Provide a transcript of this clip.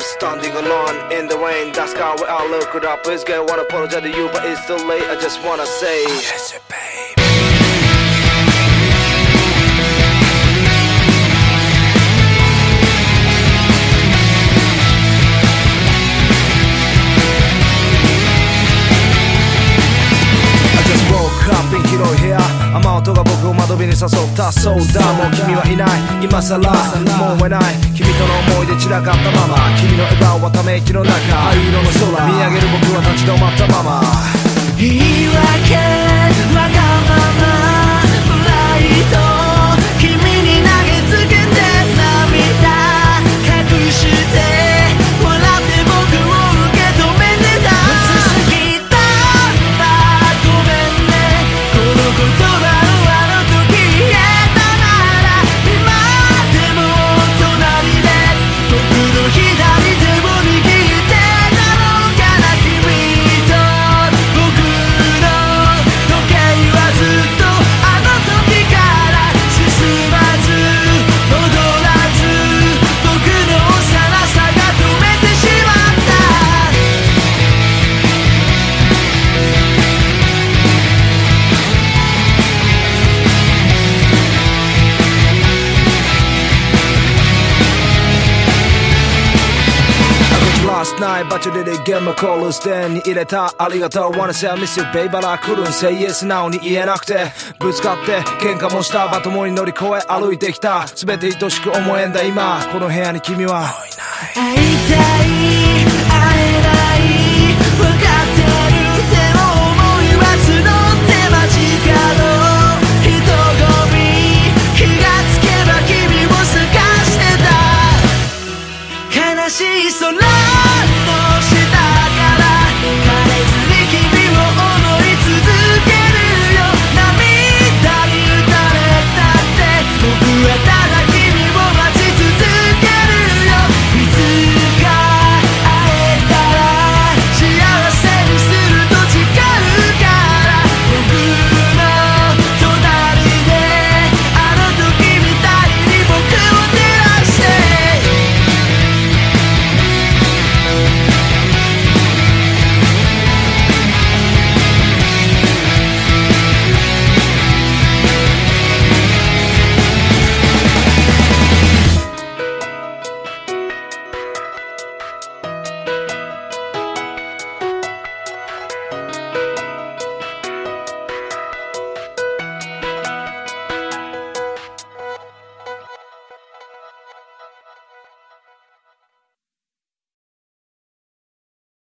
standing alone in the rain. That's how we all look it up. Please get wanna apologize to you, but it's too late. I just wanna say, yes, babe.広い部屋雨音が僕を窓辺に誘ったそうだもう君はいない今さらもう追えない君との思い出散らかったまま君の笑顔はため息の中灰色の空見上げる僕は立ち止まったまま言い訳わがままプライド君に投げつけて涙隠して笑って僕を受け止めてた言葉のあの時言えたなら今でも隣で僕の左手を握ってたのかな君と僕の時計はずっとあの時から進まず戻らず僕の幼さが止めてしまったLast night, but you didn't get my call ステンに入れたありがとう Wanna say I miss you babe but I couldn't say yes now に言えなくてぶつかって喧嘩もしたバトモに乗り越え歩いてきた全て愛しく思えんだ今この部屋に君は会いたい